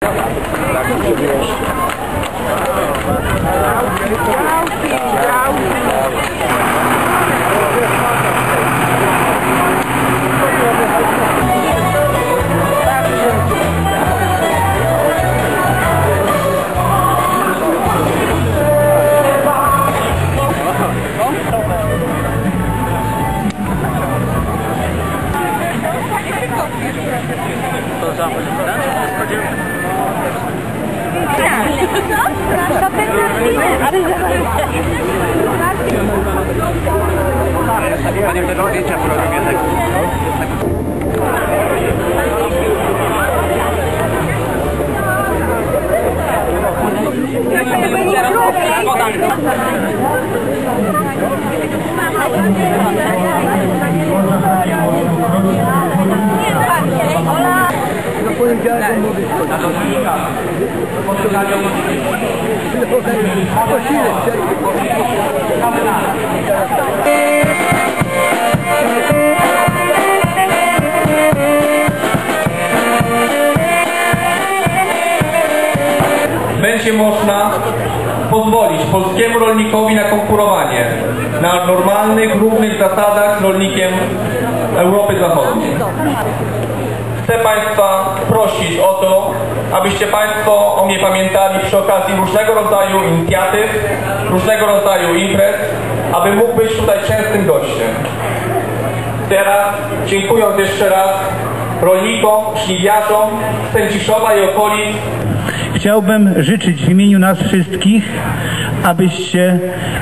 Będzie można pozwolić polskiemu rolnikowi na konkurowanie na normalnych, równych zasadach z rolnikiem Europy Zachodniej. Chcę Państwa prosić o to, abyście Państwo o mnie pamiętali przy okazji różnego rodzaju inicjatyw, różnego rodzaju imprez, aby mógł być tutaj częstym gościem. Teraz, dziękując jeszcze raz rolnikom, żniwiarzom z Sędziszowa i okolic, chciałbym życzyć w imieniu nas wszystkich, abyście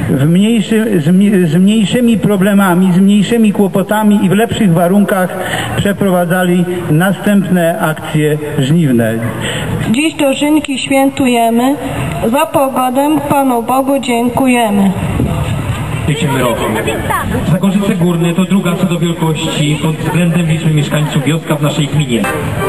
z mniejszymi problemami, z mniejszymi kłopotami i w lepszych warunkach przeprowadzali następne akcje żniwne. Dziś dożynki świętujemy, za pogodę Panu Bogu dziękujemy. Roku. Zagorzyce Górne to druga co do wielkości pod względem liczby mieszkańców wioska w naszej gminie.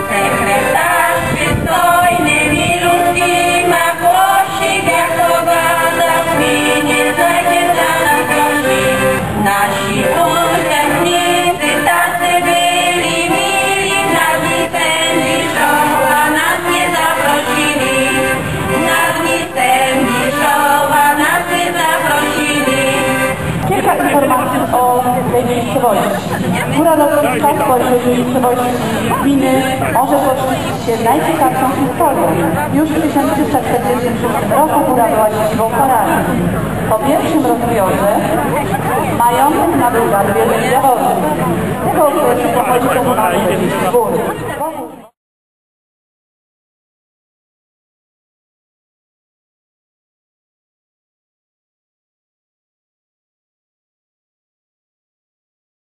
Informacji o tej miejscowości. Góra Lotnicka w swojej miejscowości gminy może poszczycić się najciekawszą historią. Już w 1346 roku góra była siedzibą paranii. Po pierwszym rozbiorze majątek nabył barwie zawodu. Z tego okresu pochodzi komunalny góry.